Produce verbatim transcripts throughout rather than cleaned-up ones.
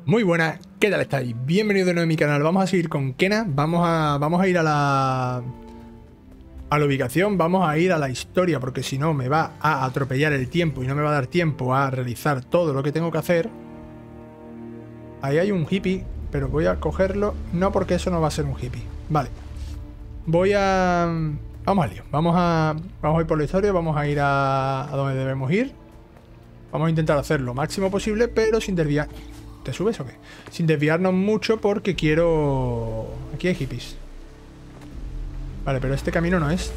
Muy buenas, ¿qué tal estáis? Bienvenidos de nuevo a mi canal. Vamos a seguir con Kena. Vamos a, vamos a ir a la a la ubicación, vamos a ir a la historia, porque si no me va a atropellar el tiempo y no me va a dar tiempo a realizar todo lo que tengo que hacer. Ahí hay un hippie, pero voy a cogerlo, no, porque eso no va a ser un hippie. Vale, voy a... Vamos al lío, vamos a, vamos a ir por la historia, vamos a ir a, a donde debemos ir. Vamos a intentar hacer lo máximo posible, pero sin desviar... ¿Te subes o qué? Sin desviarnos mucho, porque quiero... Aquí hay hippies. Vale, pero este camino no es.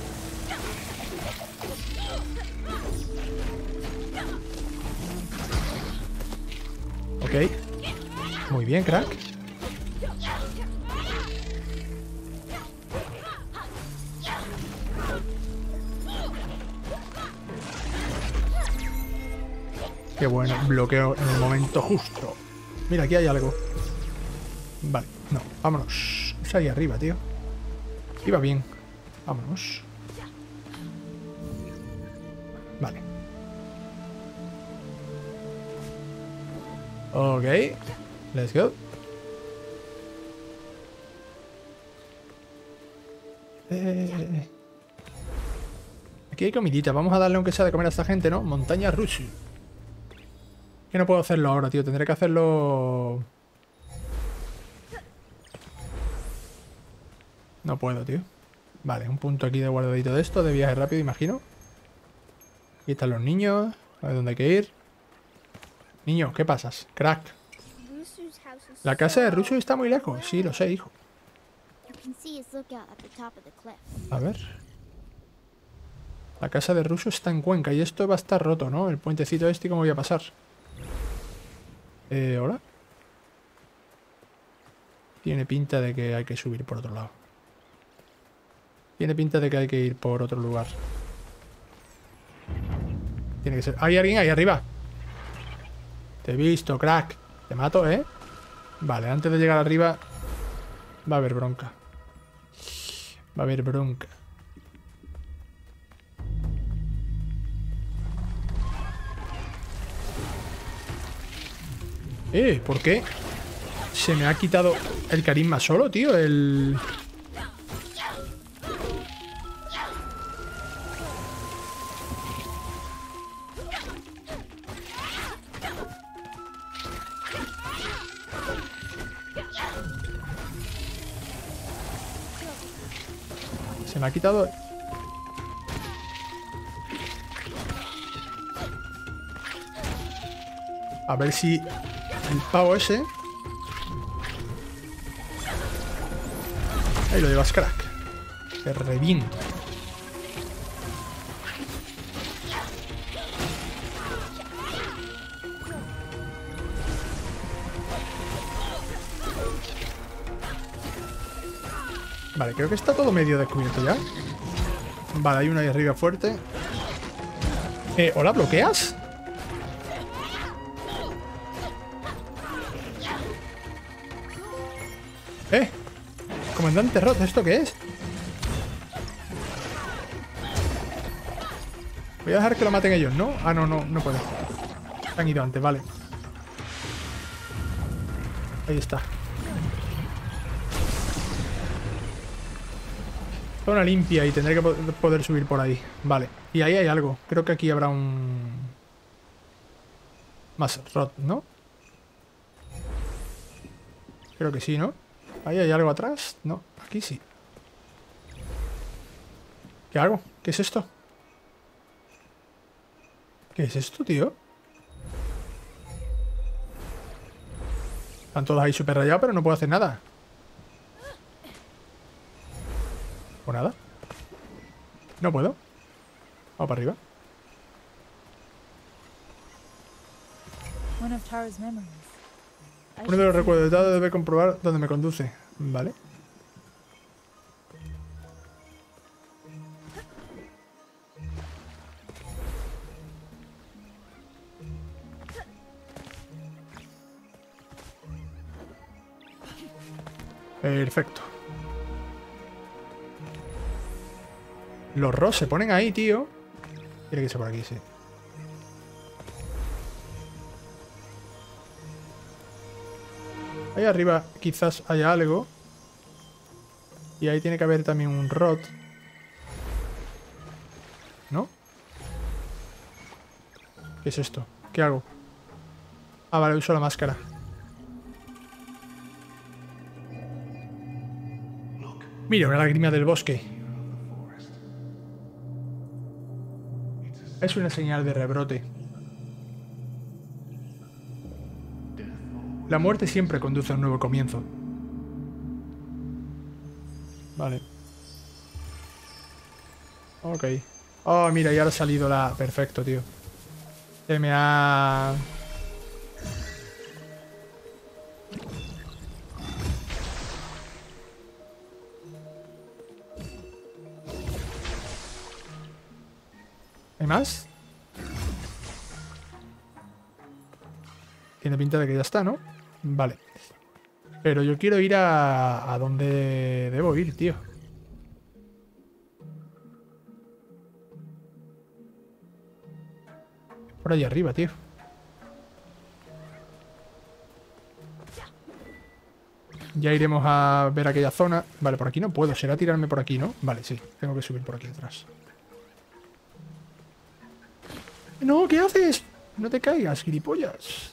Ok. Muy bien, crack. Qué bueno, bloqueo en el momento justo. Mira, aquí hay algo. Vale, no, vámonos. Es ahí arriba, tío. Iba bien. Vámonos. Vale. Ok. Let's go. Eh... Aquí hay comidita. Vamos a darle aunque sea de comer a esta gente, ¿no? Montaña Rush. Que no puedo hacerlo ahora, tío. Tendré que hacerlo... No puedo, tío. Vale, un punto aquí de guardadito de esto, de viaje rápido, imagino. Aquí están los niños. A ver dónde hay que ir. Niño, ¿qué pasas? Crack. La casa de Russo está muy lejos. Sí, lo sé, hijo. A ver. La casa de Russo está en Cuenca. Y esto va a estar roto, ¿no? El puentecito este, ¿cómo voy a pasar? Eh, ¿hola? Tiene pinta de que hay que subir por otro lado. Tiene pinta de que hay que ir por otro lugar. Tiene que ser... ¡Hay alguien ahí arriba! Te he visto, crack. Te mato, ¿eh? Vale, antes de llegar arriba va a haber bronca. Va a haber bronca. Eh, ¿por qué? Se me ha quitado el carisma solo, tío. El... Se me ha quitado... A ver si el pavo ese... Ahí lo llevas, crack. Te reviento. Vale, creo que está todo medio descubierto ya. Vale, hay uno ahí arriba fuerte. Eh, ¿hola? ¿Bloqueas? Eh, comandante Roth, ¿esto qué es? Voy a dejar que lo maten ellos, ¿no? Ah, no, no, no puedo. Se han ido antes, vale. Ahí está. Zona limpia y tendré que poder subir por ahí. Vale. Y ahí hay algo. Creo que aquí habrá un... Más Roth, ¿no? Creo que sí, ¿no? Ahí hay algo atrás. No, aquí sí. ¿Qué hago? ¿Qué es esto? ¿Qué es esto, tío? Están todos ahí súper rayados, pero no puedo hacer nada. ¿O nada? No puedo. Vamos para arriba. Uno de los recuerdos de Tado debe comprobar dónde me conduce. Vale. Perfecto. Los Ross se ponen ahí, tío. Tiene que ser por aquí, sí. Ahí arriba quizás haya algo. Y ahí tiene que haber también un rod. ¿No? ¿Qué es esto? ¿Qué hago? Ah, vale, uso la máscara. Mira, una lágrima del bosque. Es una señal de rebrote. La muerte siempre conduce a un nuevo comienzo. Vale. Ok. Oh, mira, ya ha salido la... Perfecto, tío. Se me ha... ¿Hay más? Tiene pinta de que ya está, ¿no? Vale. Pero yo quiero ir a... a donde debo ir, tío. Por allá arriba, tío. Ya iremos a ver aquella zona. Vale, por aquí no puedo. Será tirarme por aquí, ¿no? Vale, sí. Tengo que subir por aquí atrás. No, ¿qué haces? No te caigas, gilipollas.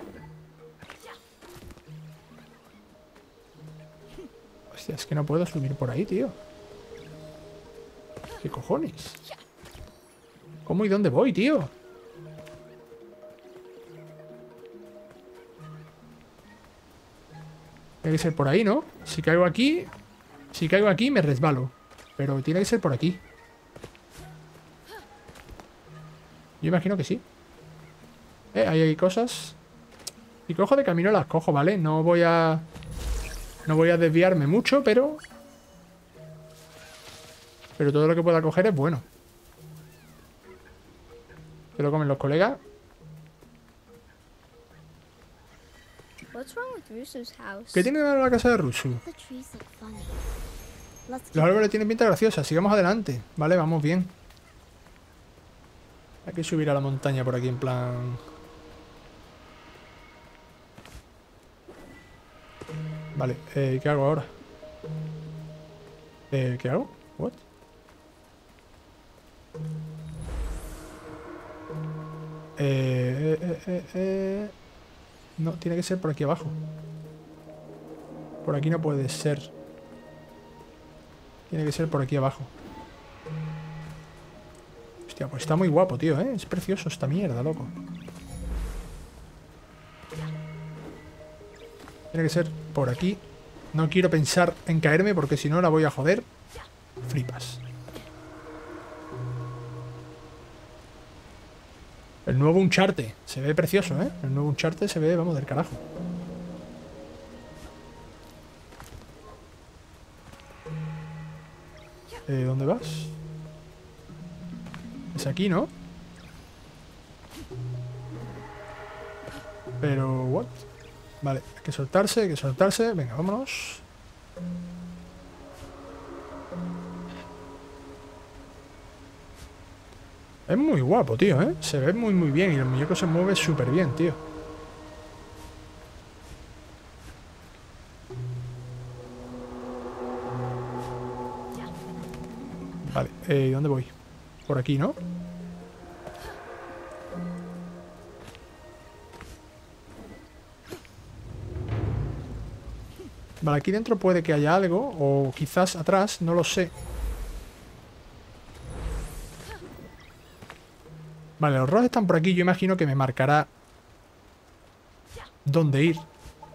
Hostia, es que no puedo subir por ahí, tío. ¿Qué cojones? ¿Cómo y dónde voy, tío? Tiene que ser por ahí, ¿no? Si caigo aquí... Si caigo aquí me resbalo. Pero tiene que ser por aquí. Yo imagino que sí. Eh, ahí hay cosas. Si cojo de camino las cojo, ¿vale? No voy a... No voy a desviarme mucho, pero... Pero todo lo que pueda coger es bueno. ¿Se lo comen los colegas? ¿Qué tiene ahora la casa de Rusu? Los árboles tienen pinta graciosa. Sigamos adelante. Vale, vamos bien. Hay que subir a la montaña por aquí en plan... Vale, eh, ¿qué hago ahora? Eh, ¿qué hago? What? Eh, eh, eh, eh... No, tiene que ser por aquí abajo. Por aquí no puede ser. Tiene que ser por aquí abajo. Hostia, pues está muy guapo, tío, ¿eh? Es precioso esta mierda, loco. Tiene que ser por aquí. No quiero pensar en caerme porque si no la voy a joder. Flipas. El nuevo Uncharted. Se ve precioso, ¿eh? El nuevo Uncharted se ve, vamos, del carajo. Eh, ¿Dónde vas? Es aquí, ¿no? Pero, ¿what? Vale, hay que soltarse, hay que soltarse. Venga, vámonos. Es muy guapo, tío, ¿eh? Se ve muy, muy bien. Y el muñeco se mueve súper bien, tío. Vale, eh, ¿dónde voy? Por aquí, ¿no? Vale, aquí dentro puede que haya algo. O quizás atrás, no lo sé. Vale, los rods están por aquí. Yo imagino que me marcará dónde ir.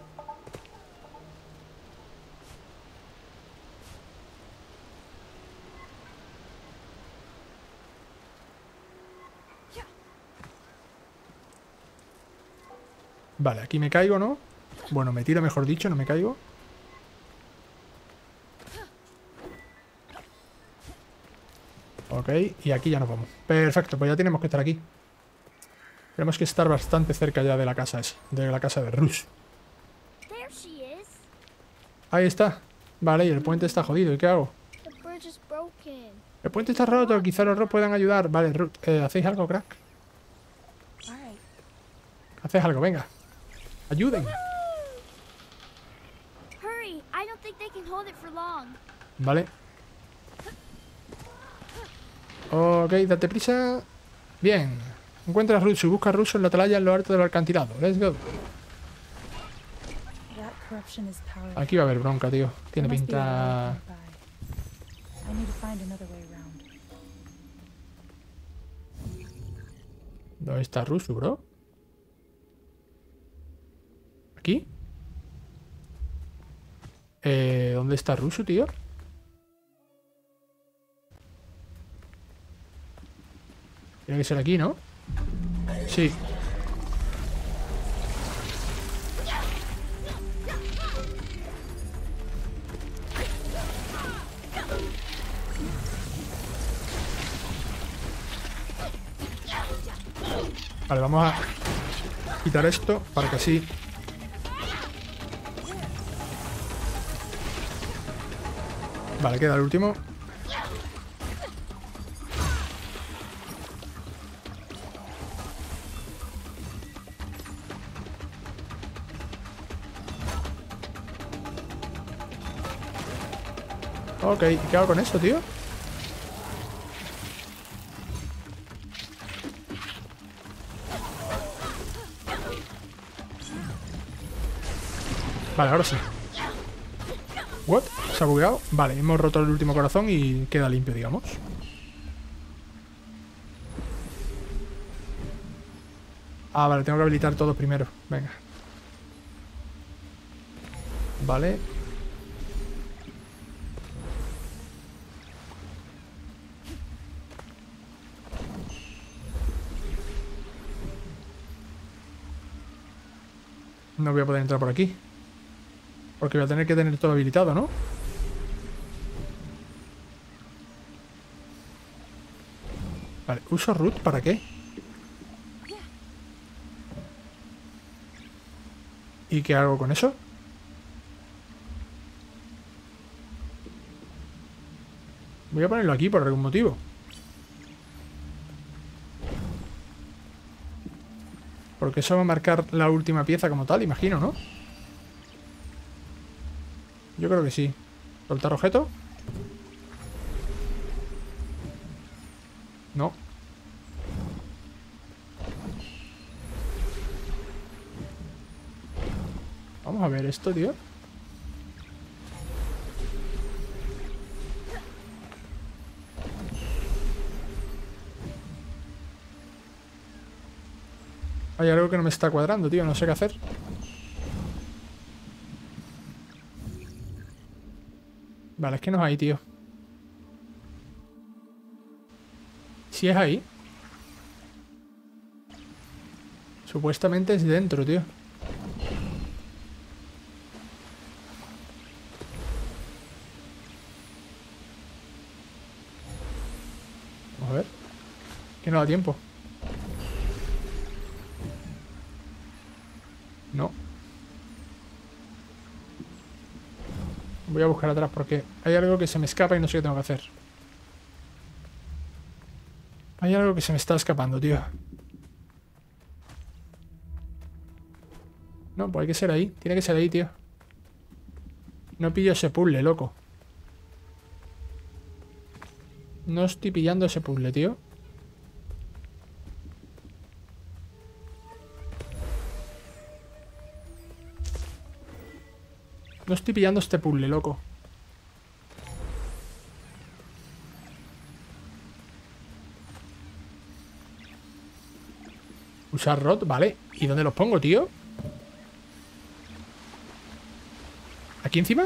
Vale, aquí me caigo, ¿no? Bueno, me tiro, mejor dicho, no me caigo. Ok, y aquí ya nos vamos. Perfecto, pues ya tenemos que estar aquí. Tenemos que estar bastante cerca ya de la casa esa, de la casa de Rush. Ahí está. Vale, y el puente está jodido. ¿Y qué hago? El puente está roto, quizá los Ross puedan ayudar. Vale, Ruth, eh, ¿hacéis algo, crack? Hacéis algo, venga. Ayuden. Vale. Ok, date prisa. Bien. Encuentra a Russo. Busca a Russo en la atalaya en lo alto del acantilado. Let's go. Aquí va a haber bronca, tío. Tiene pinta... ¿Dónde está Russo, bro? ¿Aquí? Eh, ¿dónde está Russo, tío? Tiene que ser aquí, ¿no? Sí. Vale, vamos a quitar esto para que así... Vale, queda el último. Ok, ¿qué hago con esto, tío? Vale, ahora sí. ¿What? ¿Se ha bugueado? Vale, hemos roto el último corazón y queda limpio, digamos. Ah, vale, tengo que habilitar todo primero. Venga. Vale. No voy a poder entrar por aquí. Porque voy a tener que tener todo habilitado, ¿no? Vale, ¿uso root para qué? ¿Y qué hago con eso? Voy a ponerlo aquí por algún motivo. Porque eso va a marcar la última pieza como tal, imagino, ¿no? Yo creo que sí. ¿Soltar objeto? No. Vamos a ver esto, tío. Hay algo que no me está cuadrando, tío. No sé qué hacer. Vale, es que no es ahí, tío. Si es ahí. Supuestamente es dentro, tío. Vamos a ver. Que no da tiempo. No. Voy a buscar atrás porque hay algo que se me escapa y no sé qué tengo que hacer. Hay algo que se me está escapando, tío. No, pues hay que ser ahí. Tiene que ser ahí, tío. No pillo ese puzzle, loco. No estoy pillando ese puzzle, tío. No estoy pillando este puzzle, loco. Usar rod, vale. ¿Y dónde los pongo, tío? ¿Aquí encima?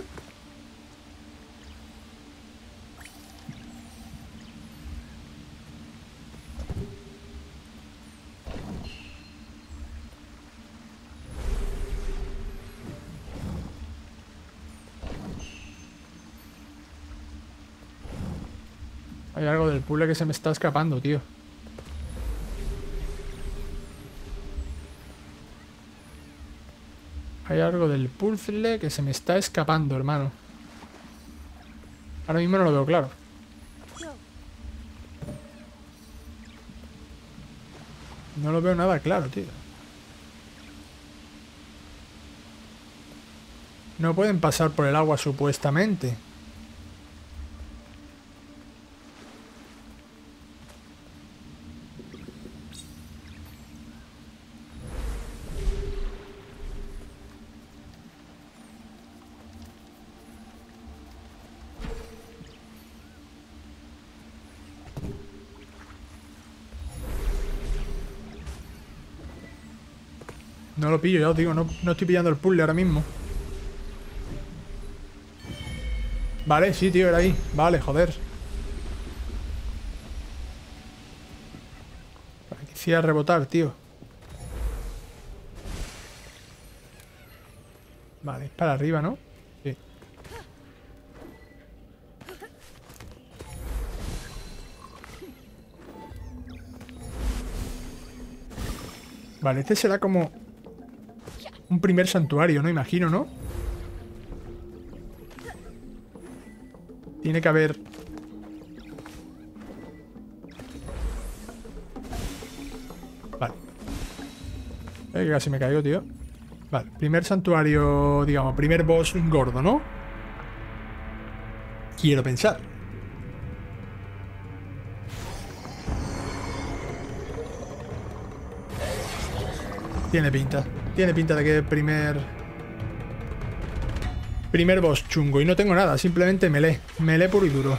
Hay algo del puzzle que se me está escapando, tío. Hay algo del puzzle que se me está escapando, hermano. Ahora mismo no lo veo claro. No lo veo nada claro, tío. No pueden pasar por el agua supuestamente. No lo pillo, ya os digo, no, no estoy pillando el puzzle ahora mismo. Vale, sí, tío, era ahí. Vale, joder. Quisiera rebotar, tío. Vale, es para arriba, ¿no? Sí. Vale, este será como un primer santuario, ¿no? Imagino, ¿no? Tiene que haber... Vale. Eh, que casi me caigo, tío. Vale, primer santuario, digamos, primer boss gordo, ¿no? Quiero pensar. Tiene pinta. Tiene pinta de que es primer... Primer boss chungo. Y no tengo nada, simplemente melee. Melee puro y duro.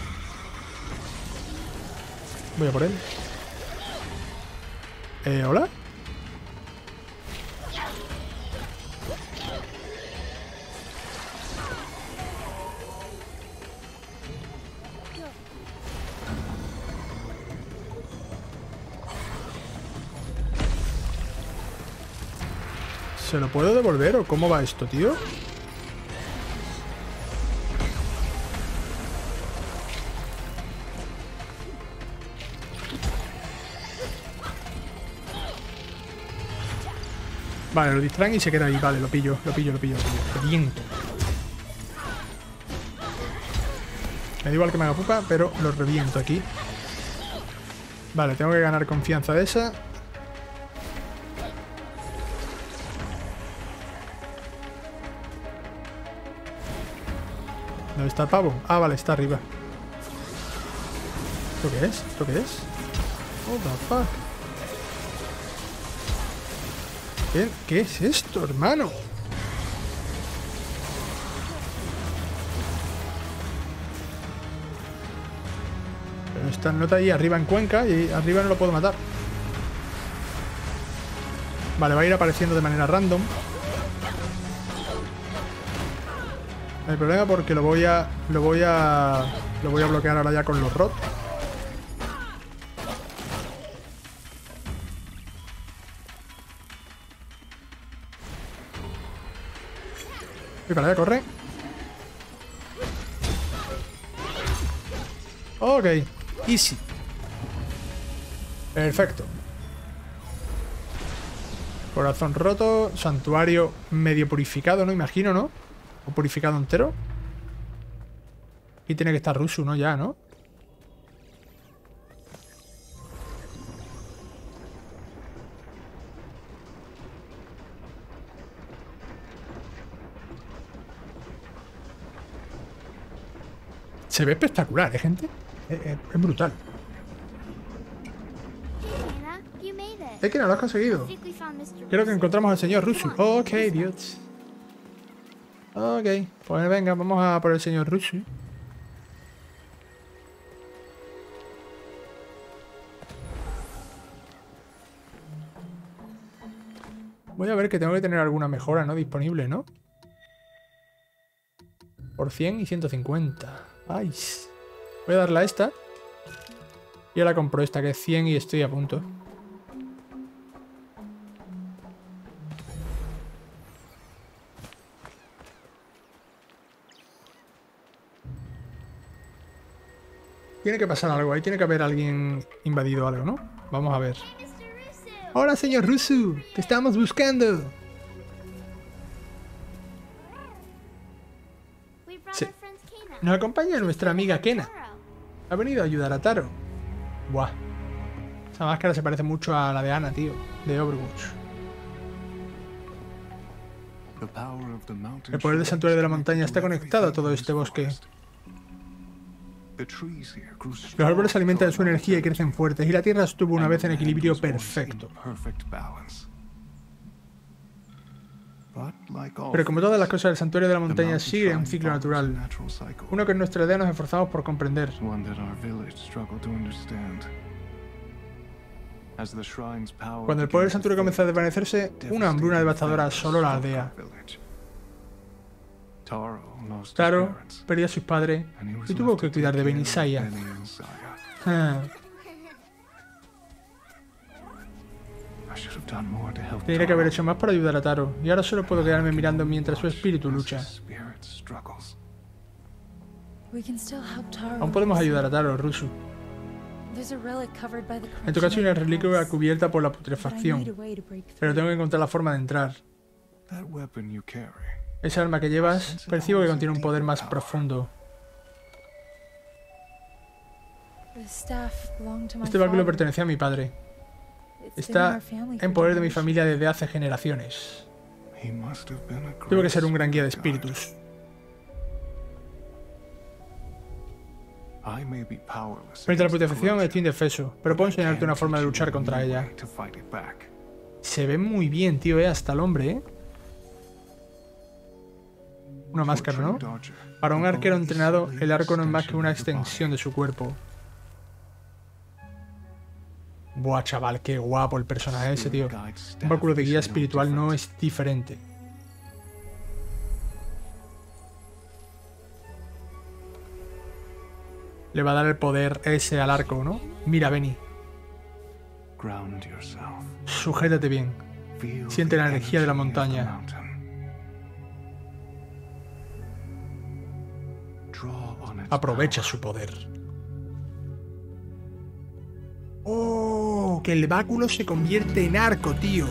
Voy a por él. Eh, ¿hola? ¿Se lo puedo devolver o cómo va esto, tío? Vale, lo distraen y se queda ahí. Vale, lo pillo, lo pillo, lo pillo, lo pillo. Reviento. Me da igual que me haga pupa, pero lo reviento aquí. Vale, tengo que ganar confianza de esa. ¿Dónde está el pavo? Ah, vale, está arriba. ¿Esto qué es? ¿Esto qué es? What the fuck? ¿Qué, ¿Qué es esto, hermano? Pero esta nota ahí arriba en Cuenca y arriba no lo puedo matar. Vale, va a ir apareciendo de manera random. No hay problema porque lo voy a... Lo voy a... Lo voy a bloquear ahora ya con los rods. Y para allá, corre. Ok, easy. Perfecto. Corazón roto, santuario medio purificado, ¿no? Imagino, ¿no? O purificado entero. Y tiene que estar Rusu, ¿no? Ya, ¿no? Se ve espectacular, ¿eh, gente? Es, es, es brutal. Es que no lo has conseguido. Creo que encontramos al señor Rusu. Ok, Dios. Ok, pues venga, vamos a por el señor Rusu. Voy a ver que tengo que tener alguna mejora, ¿no? Disponible, ¿no? Por cien y ciento cincuenta. Ay. Voy a darle a esta. Y ahora compro esta, que es cien y estoy a punto. Tiene que pasar algo ahí, tiene que haber alguien invadido algo, ¿no? Vamos a ver. ¡Hola, señor Rusu! ¡Te estamos buscando! Sí. Nos acompaña nuestra amiga Kena. Ha venido a ayudar a Taro. Buah. Esa máscara se parece mucho a la de Ana, tío. De Overwatch. El poder del santuario de la montaña está conectado a todo este bosque. Los árboles se alimentan de su energía y crecen fuertes, y la tierra estuvo una vez en equilibrio perfecto. Pero como todas las cosas, el santuario de la montaña sigue un ciclo natural, uno que en nuestra aldea nos esforzamos por comprender. Cuando el poder del santuario comenzó a desvanecerse, una hambruna devastadora asoló la aldea. Taro perdió a sus padres y tuvo que cuidar de Ben y Saya. Ah. Tendría que haber hecho más para ayudar a Taro, y ahora solo puedo quedarme mirando mientras su espíritu lucha. Aún podemos ayudar a Taro, Rusu. En tu caso hay una reliquia cubierta por la putrefacción, pero tengo que encontrar la forma de entrar. Esa arma que llevas, percibo que contiene un poder más profundo. Este báculo pertenecía a mi padre. Está en poder de mi familia desde hace generaciones. Tuvo que ser un gran guía de espíritus. Frente a la putrefacción estoy indefenso, pero puedo enseñarte una forma de luchar contra ella. Se ve muy bien, tío, eh, hasta el hombre, ¿eh? Una máscara, ¿no? Para un arquero entrenado, el arco no es más que una extensión de su cuerpo. Buah, chaval, qué guapo el personaje ese, tío. Un báculo de guía espiritual no es diferente. Le va a dar el poder ese al arco, ¿no? Mira, Benny. Sujétate bien. Siente la energía de la montaña. Aprovecha su poder. ¡Oh! Que el báculo se convierte en arco, tío.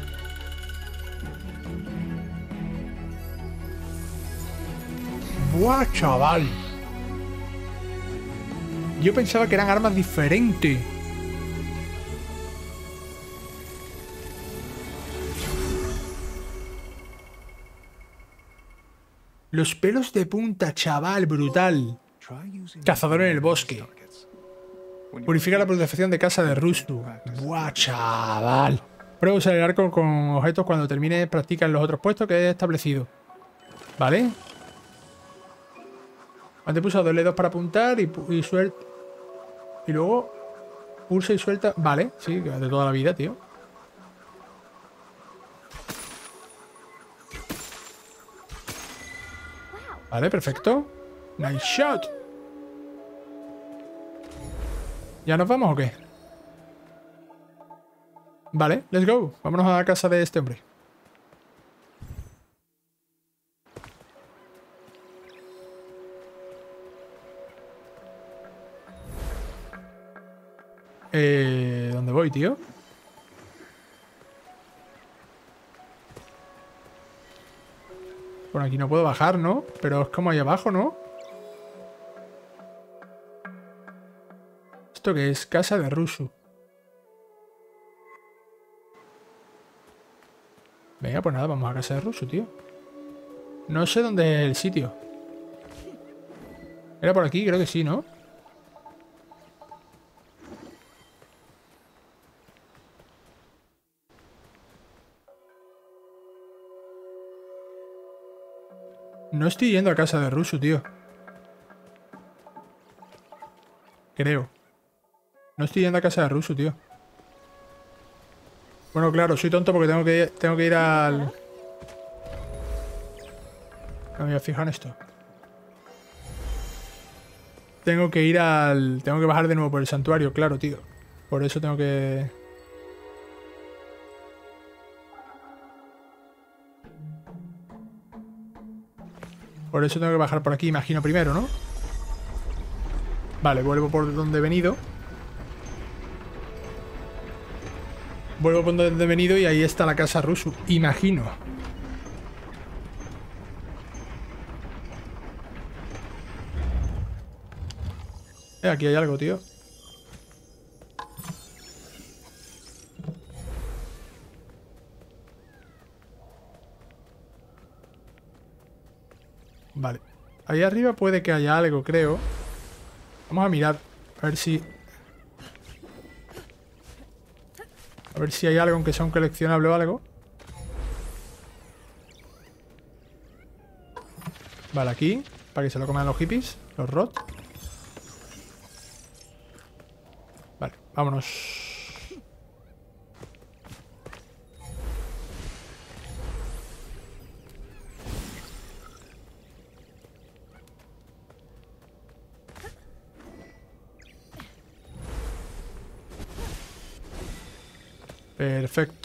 ¡Buah, chaval! Yo pensaba que eran armas diferentes. Los pelos de punta, chaval, brutal. Cazador en el bosque. Purifica la protección de casa de Rusu. Buah, chaval. Prueba a usar el arco con objetos cuando termine. Practica en los otros puestos que he establecido. ¿Vale? Antes pulsa dos dedos para apuntar y, y suelta. Y luego pulsa y suelta. Vale, sí, de toda la vida, tío. Vale, perfecto. Nice shot. ¿Ya nos vamos o qué? Vale, let's go. Vámonos a la casa de este hombre. Eh, ¿dónde voy, tío? Por aquí no puedo bajar, ¿no? Pero es como ahí abajo, ¿no? ¿Esto qué es? Casa de Rusu. Venga, pues nada, vamos a casa de Rusu, tío. No sé dónde es el sitio. Era por aquí, creo que sí, ¿no? No estoy yendo a casa de Rusu, tío. Creo. No estoy yendo a casa de Rusu, tío. Bueno, claro, soy tonto porque tengo que, tengo que ir al... No me voy a fijar en esto. Tengo que ir al... Tengo que bajar de nuevo por el santuario, claro, tío. Por eso tengo que... Por eso tengo que bajar por aquí, imagino, primero, ¿no? Vale, vuelvo por donde he venido. Vuelvo por donde he venido y ahí está la casa Rusu, imagino. Eh, aquí hay algo, tío. Vale. Ahí arriba puede que haya algo, creo. Vamos a mirar. A ver si... A ver si hay algo, aunque sea un coleccionable o algo. Vale, aquí. Para que se lo coman los hippies. Los rot. Vale, vámonos. Perfecto.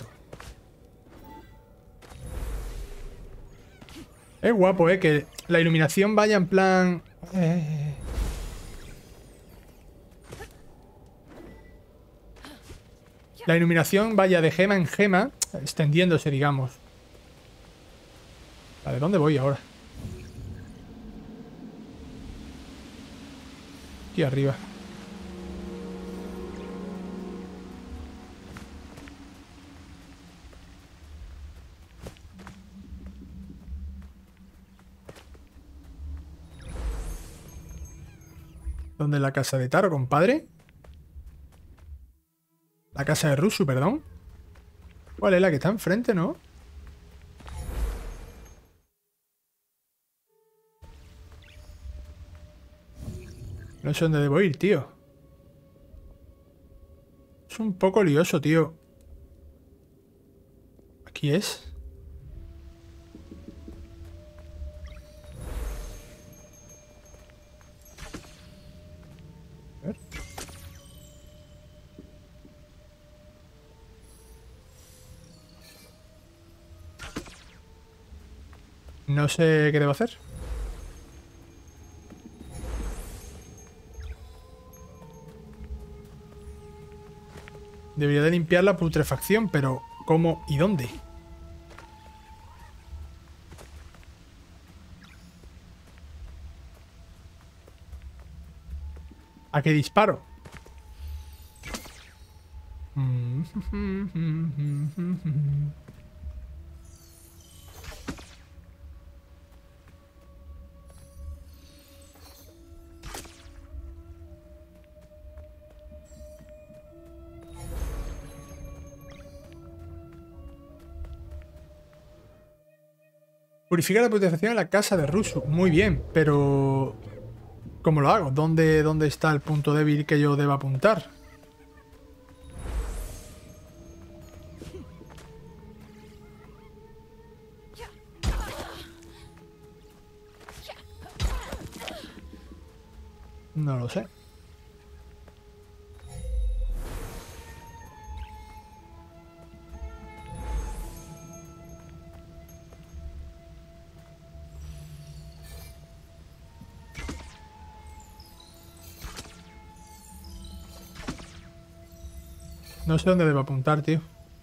Es guapo, eh, que la iluminación vaya en plan... Eh... La iluminación vaya de gema en gema, extendiéndose, digamos. Vale, ¿dónde voy ahora? Aquí arriba. ¿Dónde es la casa de Taro, compadre? La casa de Rusu, perdón. ¿Cuál es la que está enfrente, no? No sé dónde debo ir, tío. Es un poco lioso, tío. ¿Aquí es? A ver. No sé qué debo hacer. Debería de limpiar la putrefacción, pero ¿cómo y dónde? ¿A qué disparo? Purificar la putrefacción en la casa de Rusu. Muy bien, pero... ¿Cómo lo hago? ¿Dónde, dónde está el punto débil que yo deba apuntar? No lo sé. No sé dónde debo apuntar, tío.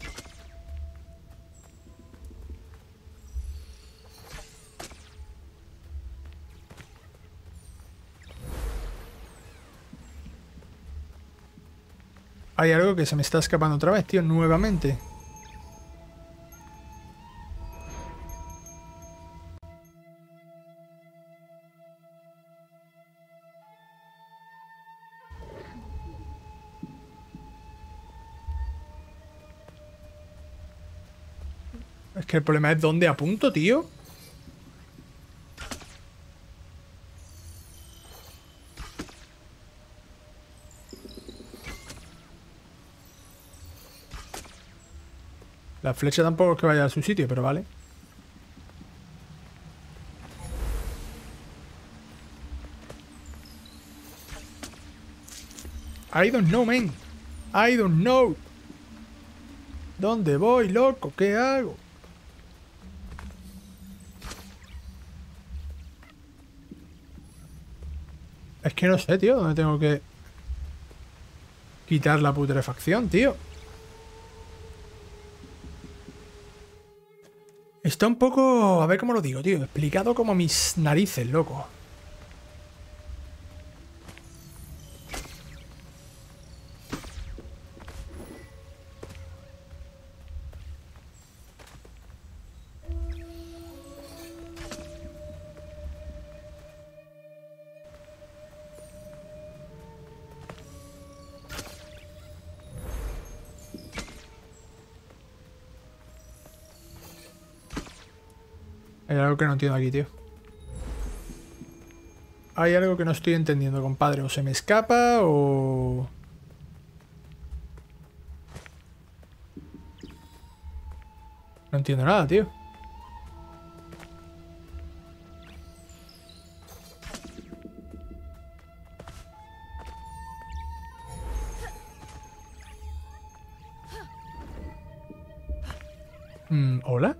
Hay algo que se me está escapando otra vez, tío, nuevamente. Es que el problema es dónde apunto, tío. La flecha tampoco es que vaya a su sitio, pero vale. I don't know, man. I don't know. ¿Dónde voy, loco? ¿Qué hago? Es que no sé, tío, dónde tengo que quitar la putrefacción, tío. Está un poco... A ver cómo lo digo, tío. Explicado como mis narices, loco. Hay algo que no entiendo aquí, tío. Hay algo que no estoy entendiendo, compadre. O se me escapa o... No entiendo nada, tío. Mm, ¿hola?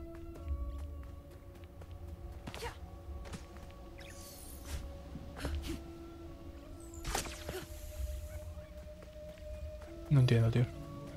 No entiendo, tío.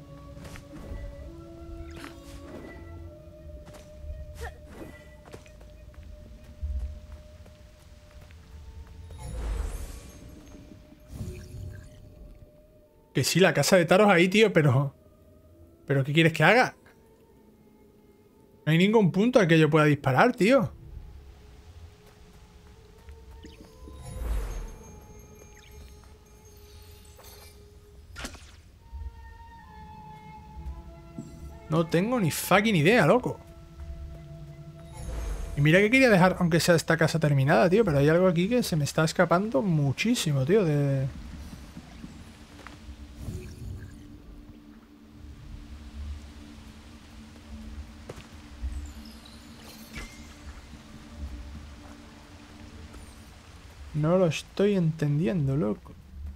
Que sí, la casa de Taros ahí, tío, pero... ¿Pero qué quieres que haga? No hay ningún punto al que yo pueda disparar, tío. No tengo ni fucking idea, loco. Y mira que quería dejar, aunque sea esta casa terminada, tío, pero hay algo aquí que se me está escapando muchísimo, tío, de... No lo estoy entendiendo, loco.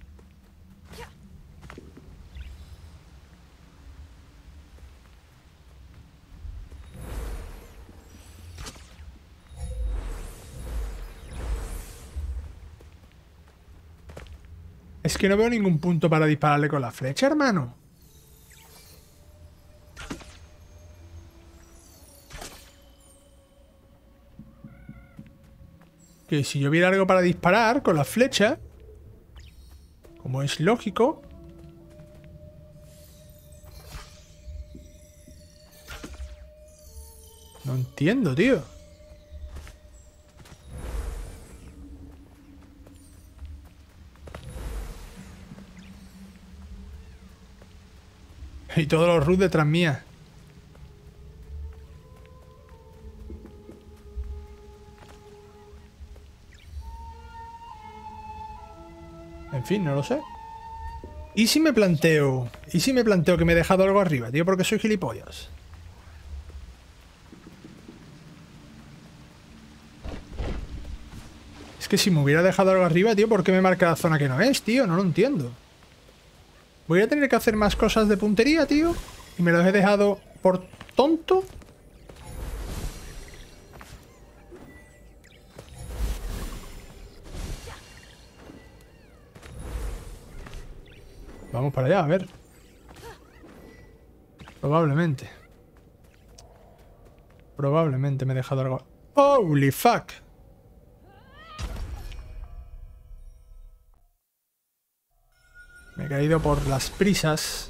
Es que no veo ningún punto para dispararle con la flecha, hermano. Que si yo viera algo para disparar con la flecha, como es lógico... No entiendo, tío. Y todos los Ruth detrás mía. En fin, no lo sé. ¿Y si me planteo? ¿Y si me planteo que me he dejado algo arriba, tío? Porque soy gilipollas. Es que si me hubiera dejado algo arriba, tío, ¿por qué me marca la zona que no es, tío? No lo entiendo. Voy a tener que hacer más cosas de puntería, tío. Y me los he dejado por tonto. Vamos para allá, a ver. Probablemente. Probablemente me he dejado algo... ¡Holy fuck! Me he caído por las prisas.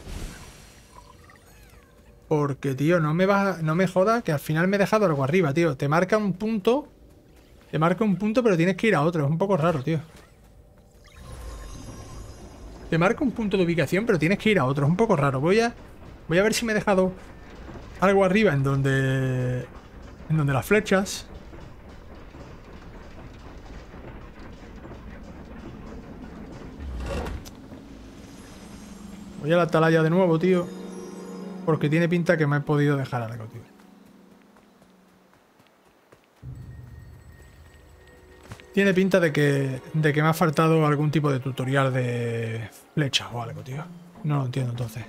Porque, tío, no me va, no me joda que al final me he dejado algo arriba, tío. Te marca un punto. Te marca un punto, pero tienes que ir a otro. Es un poco raro, tío. Te marca un punto de ubicación, pero tienes que ir a otro. Es un poco raro. Voy a, voy a ver si me he dejado algo arriba en donde... En donde las flechas... Voy a la atalaya de nuevo, tío. Porque tiene pinta que me he podido dejar algo, tío. Tiene pinta de que, de que me ha faltado algún tipo de tutorial de flecha o algo, tío. No lo entiendo, entonces.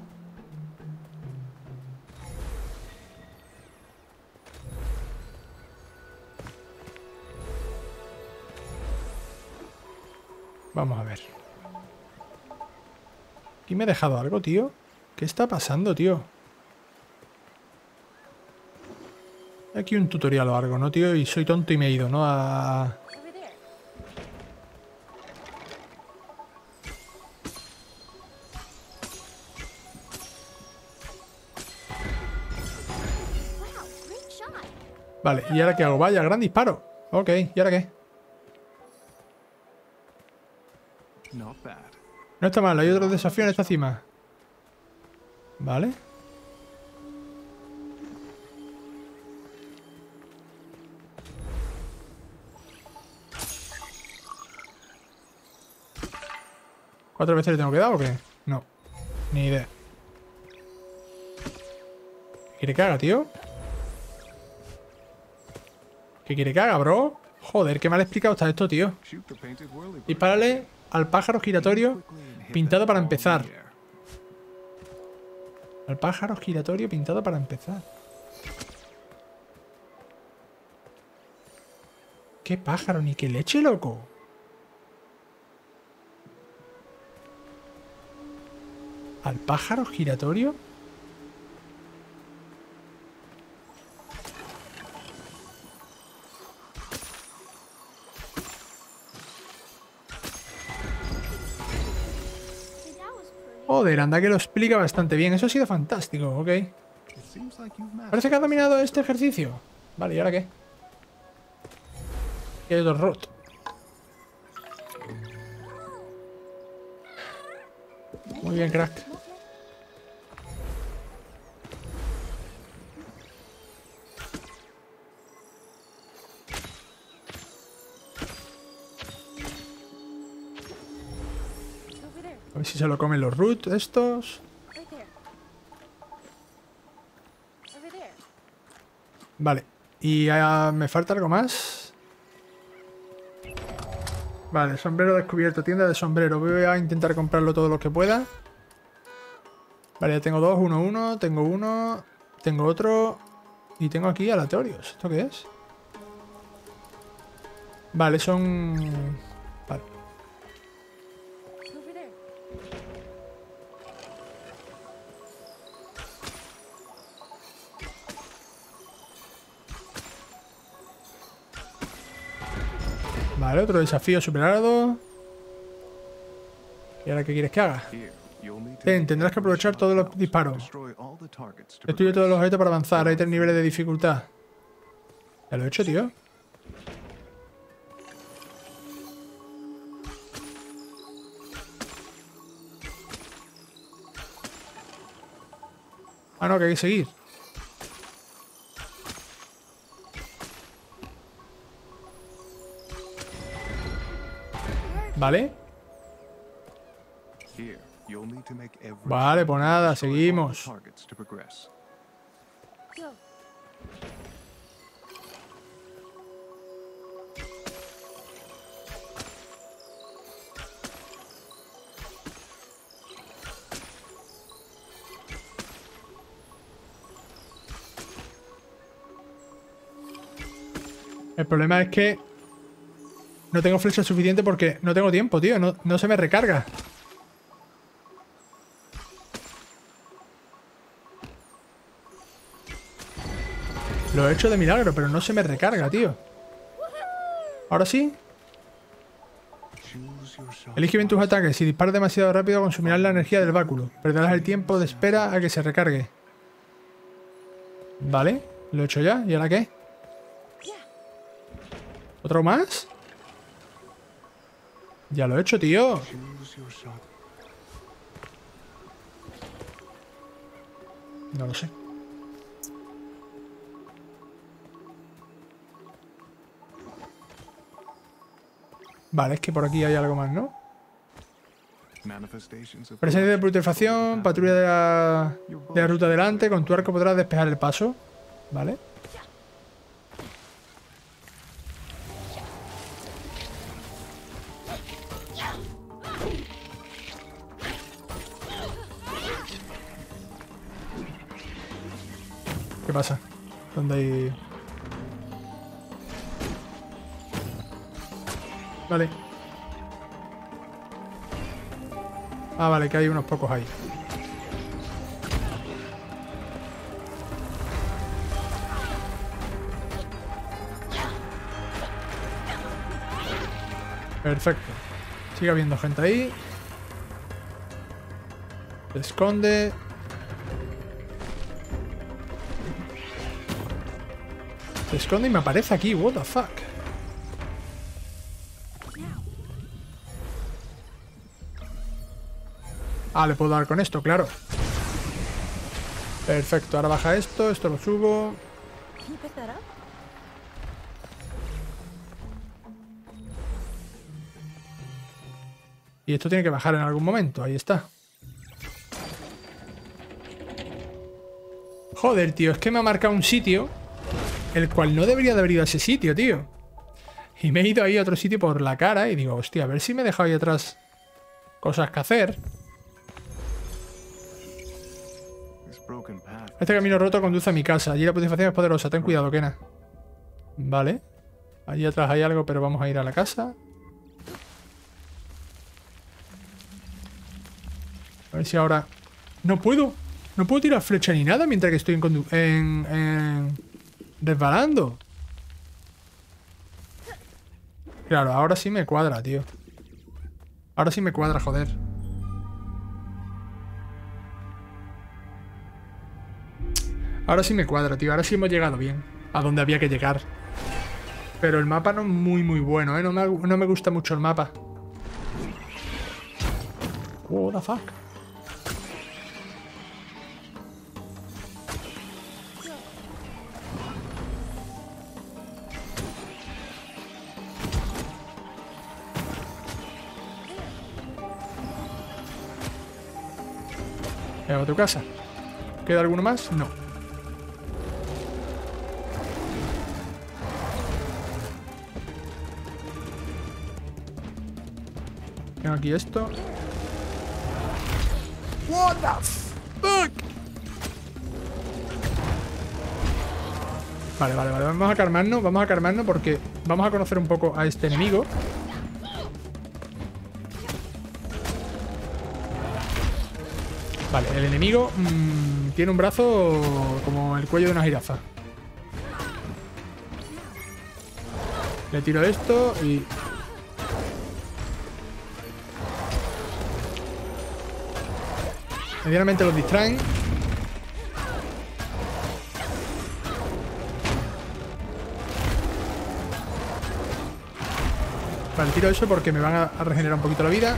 Vamos a ver. Aquí me he dejado algo, tío. ¿Qué está pasando, tío? Aquí un tutorial o algo, ¿no, tío? Y soy tonto y me he ido, ¿no? A... Vale, ¿y ahora qué hago? Vaya, gran disparo. Ok, ¿y ahora qué? No está mal, hay otro desafío en esta cima. Vale. ¿Cuatro veces le tengo que dar o qué? No. Ni idea. ¿Qué quiere que haga, tío? ¿Qué quiere que haga, bro? Joder, qué mal explicado está esto, tío. Dispárale al pájaro giratorio pintado para empezar. Al pájaro giratorio pintado para empezar. ¿Qué pájaro? Ni qué leche, loco. ¿Al pájaro giratorio? Joder, anda que lo explica bastante bien. Eso ha sido fantástico, ok. Parece que has dominado este ejercicio. Vale, ¿y ahora qué? Y hay otro rot. Muy bien, crack. A ver si se lo comen los root estos. Vale. Y uh, me falta algo más. Vale, sombrero descubierto. Tienda de sombrero. Voy a intentar comprarlo todo lo que pueda. Vale, ya tengo dos. Uno, uno. Tengo uno. Tengo otro. Y tengo aquí aleatorios. ¿Esto qué es? Vale, son... Vale. Vale, otro desafío superado. ¿Y ahora qué quieres que haga? Ten, tendrás que aprovechar todos los disparos. Destruye todos los objetos para avanzar. Hay tres niveles de dificultad. Ya lo he hecho, tío. Ah, no, que hay que seguir. Vale. Vale, pues nada, seguimos. El problema es que no tengo flecha suficiente porque no tengo tiempo, tío. No, no se me recarga. Lo he hecho de milagro, pero no se me recarga, tío. ¿Ahora sí? Elige bien tus ataques. Si disparas demasiado rápido, consumirás la energía del báculo. Perderás el tiempo de espera a que se recargue. Vale, lo he hecho ya. ¿Y ahora qué? ¿Otro más? Ya lo he hecho, tío. No lo sé. Vale, es que por aquí hay algo más, ¿no? Presencia de putrefacción, patrulla de la, de la ruta delante. Con tu arco podrás despejar el paso. Vale. ¿Qué pasa? ¿Dónde hay...? Vale. Ah, vale, que hay unos pocos ahí. Perfecto. Sigue habiendo gente ahí. Se esconde. Se esconde y me aparece aquí. What the fuck. Ah, le puedo dar con esto, claro. Perfecto, ahora baja esto, esto lo subo. Y esto tiene que bajar en algún momento. Ahí está. Joder, tío. Es que me ha marcado un sitio el cual no debería de haber ido a ese sitio, tío. Y me he ido ahí a otro sitio por la cara y digo, hostia, a ver si me he dejado ahí atrás cosas que hacer. Este camino roto conduce a mi casa. Allí la putrefacción es poderosa. Ten cuidado, Kena. Vale. Allí atrás hay algo, pero vamos a ir a la casa. A ver si ahora... No puedo. No puedo tirar flecha ni nada mientras que estoy en... Condu en, en... resbalando. Claro, ahora sí me cuadra, tío. Ahora sí me cuadra, joder. Ahora sí me cuadra, tío. Ahora sí hemos llegado bien a donde había que llegar. Pero el mapa no es muy, muy bueno, ¿eh? No me, no me gusta mucho el mapa. What the fuck. Venga, a tu casa. ¿Queda alguno más? No. Tengo aquí esto. What the fuck. Vale, vale, vale. Vamos a calmarnos, vamos a calmarnos porque vamos a conocer un poco a este enemigo. Vale, el enemigo mmm, tiene un brazo como el cuello de una jirafa. Le tiro esto y... medianamente los distraen. Vale, tiro eso porque me van a, a regenerar un poquito la vida.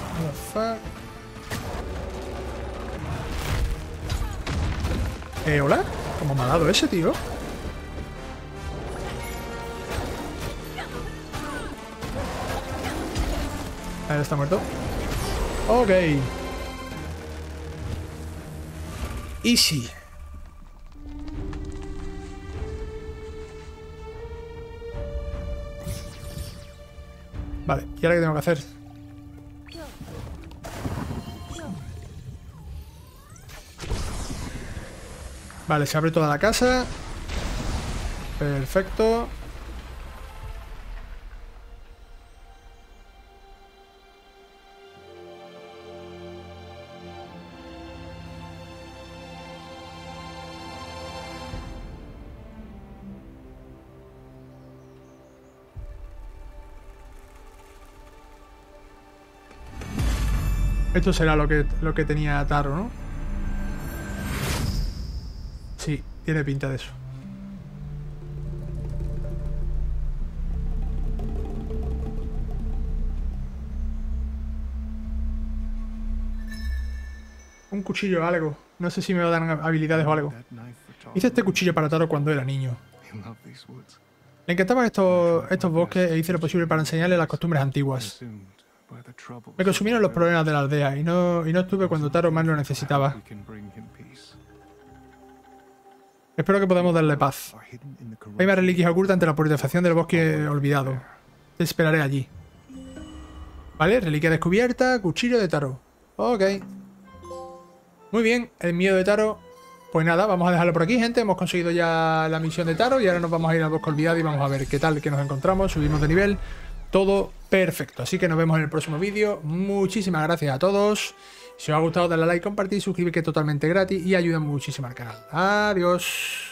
Eh, hola. ¿Cómo me ha dado ese, tío? Ahí está muerto. Ok. Easy. Vale, ¿y ahora qué tengo que hacer? Vale, se abre toda la casa. Perfecto. Esto será lo que, lo que tenía Taro, ¿no? Sí, tiene pinta de eso. Un cuchillo o algo. No sé si me va a dar habilidades o algo. Hice este cuchillo para Taro cuando era niño. Le encantaban estos, estos bosques e hice lo posible para enseñarle las costumbres antiguas. Me consumieron los problemas de la aldea y no, y no estuve cuando Taro más lo necesitaba. Espero que podamos darle paz. Hay más reliquias ocultas ante la purificación del bosque olvidado. Te esperaré allí. Vale, reliquia descubierta, cuchillo de Taro. Ok. Muy bien, el miedo de Taro. Pues nada, vamos a dejarlo por aquí, gente. Hemos conseguido ya la misión de Taro y ahora nos vamos a ir al bosque olvidado y vamos a ver qué tal, qué nos encontramos. Subimos de nivel. Todo perfecto. Así que nos vemos en el próximo vídeo. Muchísimas gracias a todos. Si os ha gustado, dale a like, compartir, suscribir, que es totalmente gratis y ayuda muchísimo al canal. Adiós.